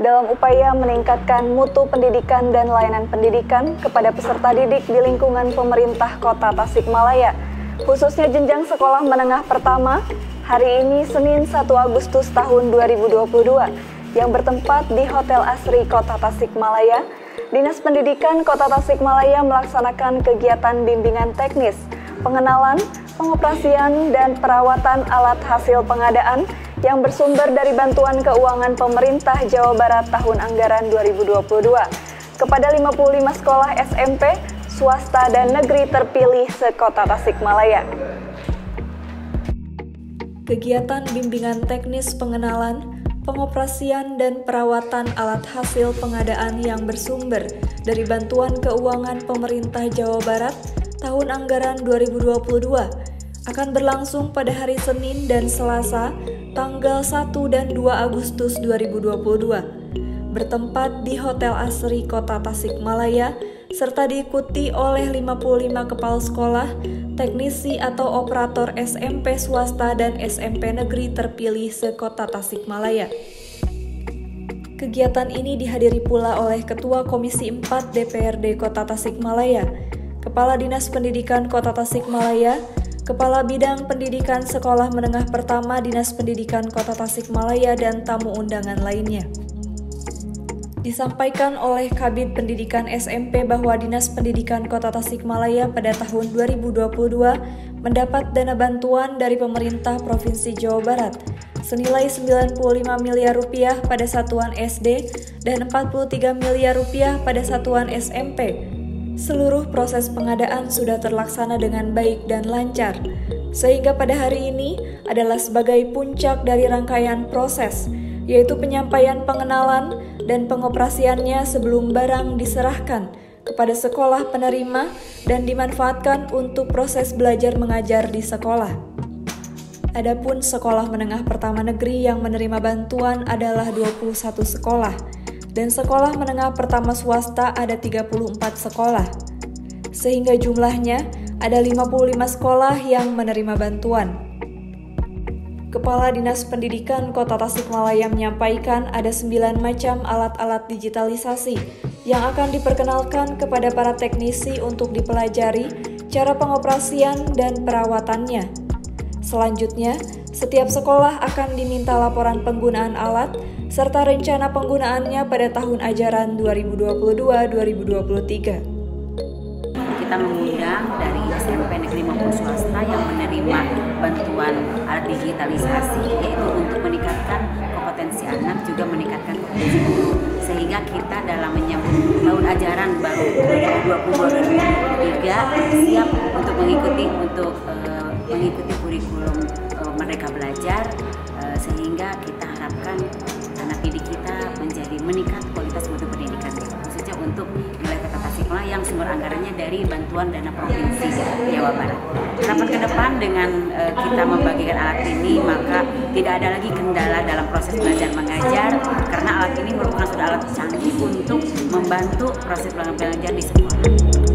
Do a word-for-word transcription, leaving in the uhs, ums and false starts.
dalam upaya meningkatkan mutu pendidikan dan layanan pendidikan kepada peserta didik di lingkungan pemerintah Kota Tasikmalaya, khususnya jenjang sekolah menengah pertama, hari ini Senin satu Agustus tahun dua ribu dua puluh dua, yang bertempat di Hotel Asri Kota Tasikmalaya. Dinas Pendidikan Kota Tasikmalaya melaksanakan kegiatan bimbingan teknis, pengenalan, pengoperasian, dan perawatan alat hasil pengadaan yang bersumber dari bantuan keuangan pemerintah Jawa Barat tahun anggaran dua ribu dua puluh dua kepada lima puluh lima sekolah S M P, swasta dan negeri terpilih se-Kota Tasikmalaya. Kegiatan bimbingan teknis pengenalan, pengoperasian, dan perawatan alat hasil pengadaan yang bersumber dari bantuan keuangan pemerintah Jawa Barat tahun anggaran dua ribu dua puluh dua akan berlangsung pada hari Senin dan Selasa, tanggal satu dan dua Agustus dua ribu dua puluh dua, bertempat di Hotel Asri Kota Tasikmalaya, serta diikuti oleh lima puluh lima kepala sekolah, teknisi atau operator S M P swasta dan S M P negeri terpilih se-Kota Tasikmalaya. Kegiatan ini dihadiri pula oleh Ketua Komisi empat D P R D Kota Tasikmalaya, Kepala Dinas Pendidikan Kota Tasikmalaya, Kepala Bidang Pendidikan Sekolah Menengah Pertama Dinas Pendidikan Kota Tasikmalaya, dan tamu undangan lainnya. Disampaikan oleh Kabid Pendidikan S M P bahwa Dinas Pendidikan Kota Tasikmalaya pada tahun dua ribu dua puluh dua mendapat dana bantuan dari pemerintah Provinsi Jawa Barat senilai sembilan puluh lima miliar rupiah pada satuan S D dan empat puluh tiga miliar rupiah pada satuan S M P. Seluruh proses pengadaan sudah terlaksana dengan baik dan lancar, sehingga pada hari ini adalah sebagai puncak dari rangkaian proses, yaitu penyampaian pengenalan dan pengoperasiannya sebelum barang diserahkan kepada sekolah penerima dan dimanfaatkan untuk proses belajar mengajar di sekolah. Adapun sekolah menengah pertama negeri yang menerima bantuan adalah dua puluh satu sekolah, dan sekolah menengah pertama swasta ada tiga puluh empat sekolah, sehingga jumlahnya ada lima puluh lima sekolah yang menerima bantuan. Kepala Dinas Pendidikan Kota Tasikmalaya menyampaikan ada sembilan macam alat-alat digitalisasi yang akan diperkenalkan kepada para teknisi untuk dipelajari cara pengoperasian dan perawatannya. Selanjutnya, setiap sekolah akan diminta laporan penggunaan alat serta rencana penggunaannya pada tahun ajaran dua ribu dua puluh dua dua ribu dua puluh tiga. Kita mengundang dari S M P negeri maupun swasta yang menerima bantuan alat digitalisasi, yaitu untuk meningkatkan kompetensi anak, juga meningkatkan kompetensi guru, sehingga kita dalam menyambut tahun ajaran baru dua ribu dua puluh dua dua ribu dua puluh tiga siap untuk mengikuti untuk uh, mengikuti kurikulum uh, Merdeka Belajar, uh, sehingga kita harapkan anak didik kita menjadi meningkat kualitas mutu pendidikan, khususnya untuk wilayah Kota Tasikmalaya yang sumber anggarannya dari bantuan dana provinsi Jawa Barat. Harapan ke depan dengan uh, kita membagikan alat ini, maka tidak ada lagi kendala dalam proses belajar mengajar, karena alat ini merupakan sudah alat canggih untuk membantu proses belajar mengajar di sekolah.